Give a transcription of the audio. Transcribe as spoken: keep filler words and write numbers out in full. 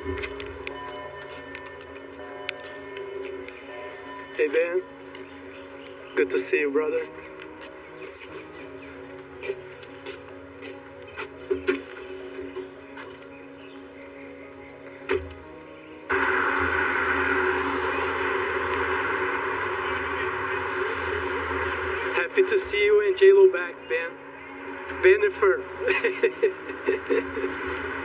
Hey Ben, good to see you, brother. Happy to see you and J-Lo back, Ben. Bennifer.